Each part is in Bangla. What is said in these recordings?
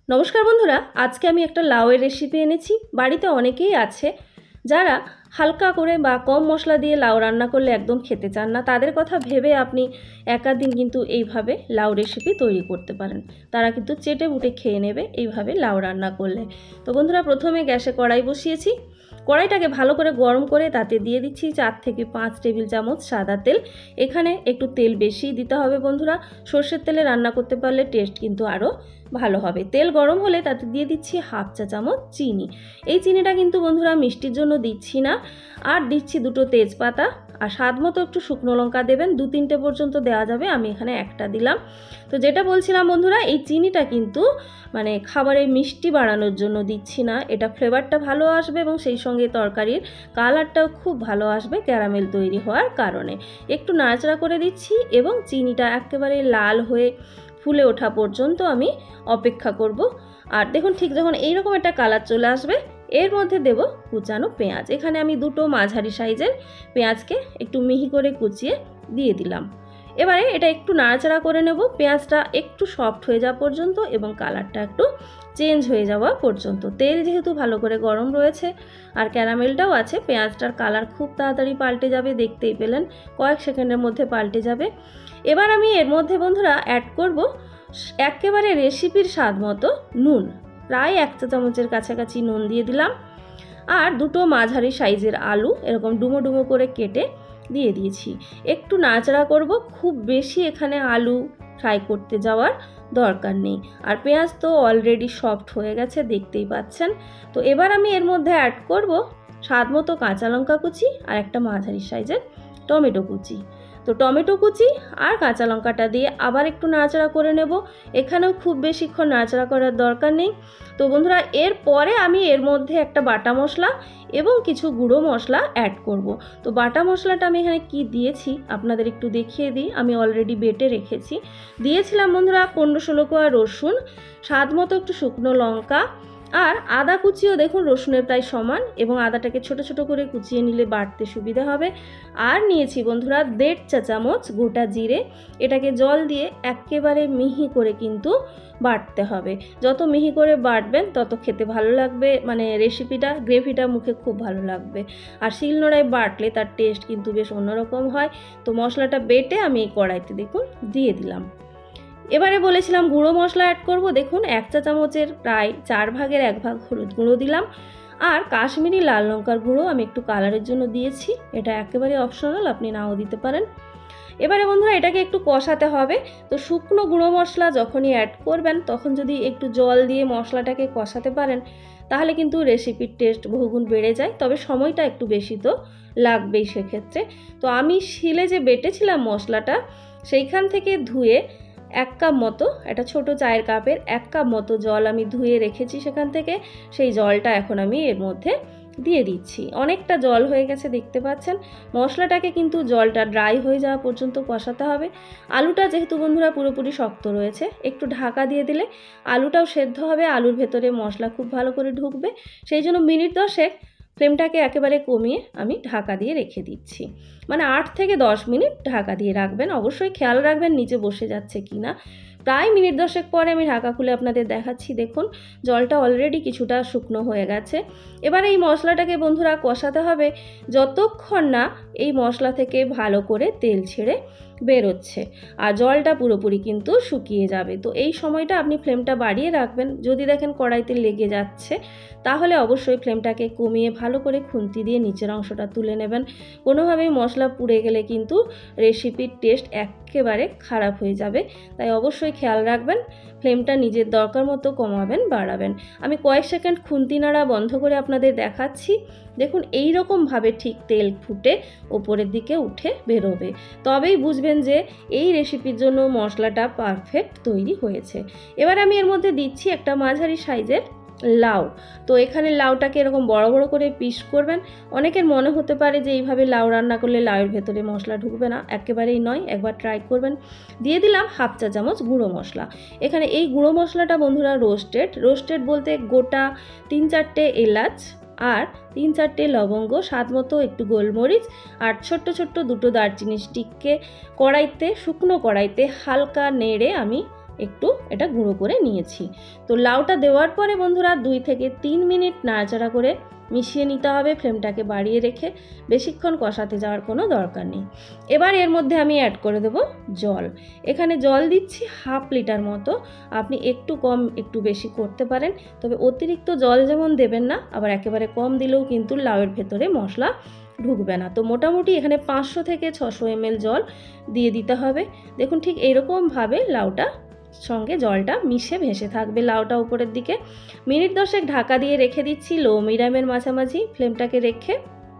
নমস্কার বন্ধুরা, আজকে আমি একটা লাউয়ের রেসিপি এনেছি। বাড়িতে অনেকেই আছে যারা হালকা করে বা কম মশলা দিয়ে লাউ রান্না করলে একদম খেতে চান না। তাদের কথা ভেবে আপনি একাদিন কিন্তু এইভাবে লাউ রেসিপি তৈরি করতে পারেন। তারা কিন্তু চেটে বুটে খেয়ে নেবে এইভাবে লাউ রান্না করলে। তো বন্ধুরা, প্রথমে গ্যাসে কড়াই বসিয়েছি। কড়াইটাকে ভালো করে গরম করে তাতে দিয়ে দিচ্ছি 4 থেকে 5 টেবিল চামচ সাদা তেল। এখানে একটু তেল বেশি দিতে হবে বন্ধুরা। সর্ষের তেলে রান্না করতে পারলে টেস্ট কিন্তু আরও ভালো হবে। তেল গরম হলে তাতে দিয়ে দিচ্ছি হাফ চা চামচ চিনি। এই চিনিটা কিন্তু বন্ধুরা মিষ্টির জন্য দিচ্ছি না। আর দিচ্ছি 2টো তেজপাতা, আর স্বাদ মতো একটু শুকনো লঙ্কা দেবেন। 2-3টে পর্যন্ত দেওয়া যাবে, আমি এখানে একটা দিলাম। তো যেটা বলছিলাম বন্ধুরা, এই চিনিটা কিন্তু খাবারে মিষ্টি বাড়ানোর জন্য দিচ্ছি না। এটা ফ্লেভারটা ভালো আসবে এবং সেই সঙ্গে তরকারির কালারটাও খুব ভালো আসবে ক্যারামেল তৈরি হওয়ার কারণে। একটু নাড়াচাড়া করে দিচ্ছি এবং চিনিটা একেবারে লাল হয়ে ফুলে ওঠা পর্যন্ত আমি অপেক্ষা করব। আর দেখুন, ঠিক যখন এইরকম একটা কালার চলে আসবে, এর মধ্যে দেব কুচানো পেঁয়াজ। এখানে আমি 2টো মাঝারি সাইজের পেঁয়াজকে একটু মিহি করে কুচিয়ে দিয়ে দিলাম। এবারে এটা একটু নাড়াচাড়া করে নেব, পেঁয়াজটা একটু সফট হয়ে যাওয়া পর্যন্ত এবং কালারটা একটু চেঞ্জ হয়ে যাওয়া পর্যন্ত। তেল যেহেতু ভালো করে গরম রয়েছে আর ক্যারামেলটাও আছে, পেঁয়াজটার কালার খুব তাড়াতাড়ি পাল্টে যাবে। দেখতেই পেলেন, কয়েক সেকেন্ডের মধ্যে পাল্টে যাবে। এবার আমি এর মধ্যে বন্ধুরা অ্যাড করব একেবারে রেসিপির স্বাদ মতো নুন। প্রায় 1 চা চামচের কাছাকাছি নুন দিয়ে দিলাম। আর 2টো মাঝারি সাইজের আলু এরকম ডুমো ডুমো করে কেটে দিয়ে দিয়েছি। একটু নাড়াচাড়া করব, খুব বেশি এখানে আলু ফ্রাই করতে যাওয়ার দরকার নেই। আর পেঁয়াজ তো অলরেডি সফট হয়ে গেছে, দেখতেই পাচ্ছেন। তো এবার আমি এর মধ্যে অ্যাড করব স্বাদ মতো কাঁচা লঙ্কা কুচি আর একটা মাঝারি সাইজের টমেটো কুচি। তো টমেটো কুচি আর কাঁচা লঙ্কাটা দিয়ে আবার একটু নাড়াচাড়া করে নেব। এখানেও খুব বেশিক্ষণ নাড়াচাড়া করার দরকার নেই। তো বন্ধুরা, এরপরে আমি এর মধ্যে একটা বাটা মশলা এবং কিছু গুঁড়ো মশলা অ্যাড করব। তো বাটা মশলাটা আমি এখানে কি দিয়েছি আপনাদের একটু দেখিয়ে দিই। আমি অলরেডি বেটে রেখেছি। দিয়েছিলাম বন্ধুরা 15-16 কোয়া রসুন, স্বাদ মতো একটু শুকনো লঙ্কা, আর আদা কুচিও দেখুন রসুনের প্রায় সমান, এবং আদাটাকে ছোট ছোট করে কুচিয়ে নিলে বাটতে সুবিধা হবে। আর নিয়েছি বন্ধুরা 1.5 চা চামচ গোটা জিরে। এটাকে জল দিয়ে একেবারে মিহি করে কিন্তু বাটতে হবে। যত মিহি করে বাটবেন তত খেতে ভালো লাগবে, রেসিপিটা গ্রেভিটা মুখে খুব ভালো লাগবে। আর শিলনোড়ায় বাটলে তার টেস্ট কিন্তু বেশ অন্যরকম হয়। তো মশলাটা বেটে আমি এই কড়াইতে দেখুন দিয়ে দিলাম। এবারে বলেছিলাম গুঁড়ো মশলা অ্যাড করব। দেখুন 1 চা চামচের প্রায় 4 ভাগের 1 ভাগ হলুদ গুঁড়ো দিলাম। আর কাশ্মীরি লাল লঙ্কার গুঁড়ো আমি একটু কালারের জন্য দিয়েছি। এটা একেবারে অপশনাল, আপনি নাও দিতে পারেন। এবারে বন্ধুরা এটাকে একটু কষাতে হবে। তো শুকনো গুঁড়ো মশলা যখনই অ্যাড করবেন তখন যদি একটু জল দিয়ে মশলাটাকে কষাতে পারেন, তাহলে কিন্তু রেসিপির টেস্ট বহুগুণ বেড়ে যায়। তবে সময়টা একটু বেশি তো লাগবেই সেক্ষেত্রে। তো আমি শিলে যে বেটেছিলাম মশলাটা, সেইখান থেকে ধুয়ে 1 কাপ মতো, একটা ছোট চায়ের কাপের 1 কাপ মতো জল আমি ধুয়ে রেখেছি সেখান থেকে। সেই জলটা এখন আমি এর মধ্যে দিয়ে দিচ্ছি। অনেকটা জল হয়ে গেছে, দেখতে পাচ্ছেন। মশলাটাকে কিন্তু জলটা ড্রাই হয়ে যাওয়া পর্যন্ত কষাতে হবে। আলুটা যেহেতু বন্ধুরা পুরোপুরি শক্ত রয়েছে, একটু ঢাকা দিয়ে দিলে আলুটাও সেদ্ধ হবে, আলুর ভেতরে মশলা খুব ভালো করে ঢুকবে। সেই জন্য মিনিট 10 ফ্লেমটাকে একেবারে কমিয়ে আমি ঢাকা দিয়ে রেখে দিচ্ছি। 8 থেকে 10 মিনিট ঢাকা দিয়ে রাখবেন। অবশ্যই খেয়াল রাখবেন নিচে বসে যাচ্ছে কি না। প্রায় মিনিট 10 পরে আমি ঢাকা খুলে আপনাদের দেখাচ্ছি। দেখুন, জলটা অলরেডি কিছুটা শুকনো হয়ে গেছে। এবার এই মশলাটাকে বন্ধুরা কষাতে হবে যতক্ষণ না এই মশলা থেকে ভালো করে তেল ছেড়ে বেরোচ্ছে আর জলটা পুরোপুরি কিন্তু শুকিয়ে যাবে। তো এই সময়টা আপনি ফ্লেমটা বাড়িয়ে রাখবেন। যদি দেখেন কড়াইতে লেগে যাচ্ছে, তাহলে অবশ্যই ফ্লেমটাকে কমিয়ে ভালো করে খুন্তি দিয়ে নিচের অংশটা তুলে নেবেন। কোনোভাবেই মশলা পুড়ে গেলে কিন্তু রেসিপির টেস্ট একেবারে খারাপ হয়ে যাবে। তাই অবশ্যই খেয়াল রাখবেন, ফ্লেমটা নিজের দরকার মতো কমাবেন বাড়াবেন। আমি কয়েক সেকেন্ড খুন্তি নাড়া বন্ধ করে আপনাদের দেখাচ্ছি। দেখুন, এই রকমভাবে ঠিক তেল ফুটে ওপরের দিকে উঠে বেরোবে, তবেই বুঝবেন যে এই রেসিপির জন্য মশলাটা পারফেক্ট তৈরি হয়েছে। এবার আমি এর মধ্যে দিচ্ছি একটা মাঝারি সাইজের লাউ। তো এখানে লাউটাকে এরকম বড় বড় করে পিস করবেন। অনেকের মনে হতে পারে যে এইভাবে লাউ রান্না করলে লাউয়ের ভেতরে মশলা ঢুকবে না, একেবারেই নয়, একবার ট্রাই করবেন। দিয়ে দিলাম হাফ চা চামচ গুঁড়ো মশলা। এখানে এই গুঁড়ো মশলাটা বন্ধুরা রোস্টেড বলতে গোটা 3-4টে এলাচ আর 3-4টে লবঙ্গ, স্বাদ মতো একটু গোলমরিচ, আর ছোট্ট ছোট্ট 2টো দারচিনি স্টিককে শুকনো কড়াইতে হালকা নেড়ে আমি একটু এটা গুঁড়ো করে নিয়েছি। তো লাউটা দেওয়ার পরে বন্ধুরা 2 থেকে 3 মিনিট নাড়াচাড়া করে মিশিয়ে নিতে হবে, ফ্লেমটাকে বাড়িয়ে রেখে। বেশিক্ষণ কষাতে যাওয়ার কোনো দরকার নেই। এবার এর মধ্যে আমি অ্যাড করে দেব জল। এখানে জল দিচ্ছি 1/2 লিটার মতো। আপনি একটু কম একটু বেশি করতে পারেন, তবে অতিরিক্ত জল যেমন দেবেন না, আবার একেবারে কম দিলেও কিন্তু লাউয়ের ভেতরে মশলা ঢুকবে না। তো মোটামুটি এখানে 500 থেকে 600 ml জল দিয়ে দিতে হবে। দেখুন ঠিক এইরকমভাবে লাউটা সঙ্গে জলটা মিশে ভেসে থাকবে লাউটা উপরের দিকে। মিনিট 10 ঢাকা দিয়ে রেখে দিচ্ছি লো মিডিয়ামের মাঝামাঝি ফ্লেমটাকে রেখে।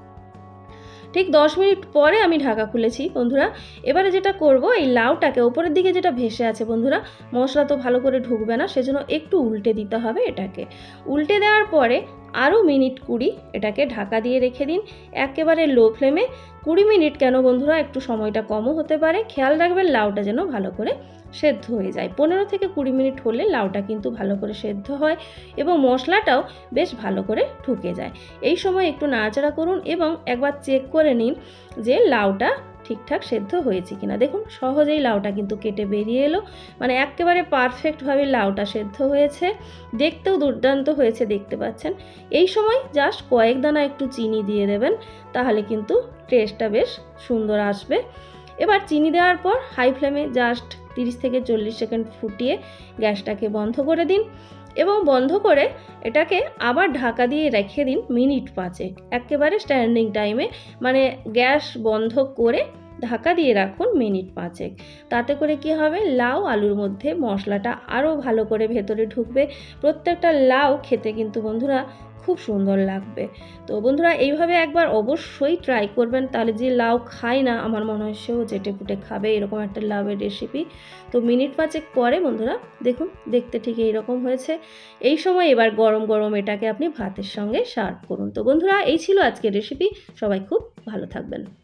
ঠিক 10 মিনিট পরে আমি ঢাকা খুলেছি বন্ধুরা। এবারে যেটা করব, এই লাউটাকে ওপরের দিকে যেটা ভেসে আছে বন্ধুরা, মশলা তো ভালো করে ঢুকবে না, সেজন্য একটু উল্টে দিতে হবে এটাকে। উল্টে দেওয়ার পরে আরও মিনিট 20 এটাকে ঢাকা দিয়ে রেখে দিন একেবারে লো ফ্লেমে। 20 মিনিট কেন বন্ধুরা, একটু সময়টা কমও হতে পারে, খেয়াল রাখবেন লাউটা যেন ভালো করে সেদ্ধ হয়ে যায়। 15 থেকে 20 মিনিট হলে লাউটা কিন্তু ভালো করে সেদ্ধ হয় এবং মশলাটাও বেশ ভালো করে ঢুকে যায়। এই সময় একটু নাড়াচাড়া করুন এবং একবার চেক করে নিন যে লাউটা ঠিকঠাক সেদ্ধ হয়েছে কিনা। দেখুন সহজেই লাউটা কিন্তু কেটে বেরিয়ে এলো, মানে একেবারে পারফেক্টভাবে লাউটা সেদ্ধ হয়েছে, দেখতেও দুর্দান্ত হয়েছে দেখতে পাচ্ছেন। এই সময় জাস্ট কয়েক দানা একটু চিনি দিয়ে দেবেন, তাহলে কিন্তু টেস্টটা বেশ সুন্দর আসবে। এবার চিনি দেওয়ার পর হাই ফ্লেমে জাস্ট 30 থেকে 40 সেকেন্ড ফুটিয়ে গ্যাসটাকে বন্ধ করে দিন এবং বন্ধ করে এটাকে আবার ঢাকা দিয়ে রেখে দিন মিনিট 5। একেবারে স্ট্যান্ডিং টাইমে, মানে গ্যাস বন্ধ করে ঢাকা দিয়ে রাখুন মিনিট 5। তাতে করে কি হবে, লাউ আলুর মধ্যে মশলাটা আরও ভালো করে ভেতরে ঢুকবে। প্রত্যেকটা লাউ খেতে কিন্তু বন্ধুরা খুব সুন্দর লাগবে। তো বন্ধুরা এইভাবে একবার অবশ্যই ট্রাই করবেন, তাহলে যে লাউ খায় না আমার মনে হয় সেও চেটে পুটে খাবে এরকম একটা লাউয়ের রেসিপি। তো মিনিট 5 পরে বন্ধুরা দেখুন দেখতে ঠিক এইরকম হয়েছে। এই সময় এবার গরম গরম এটাকে আপনি ভাতের সঙ্গে সার্ভ করুন। তো বন্ধুরা এই ছিল আজকের রেসিপি, সবাই খুব ভালো থাকবেন।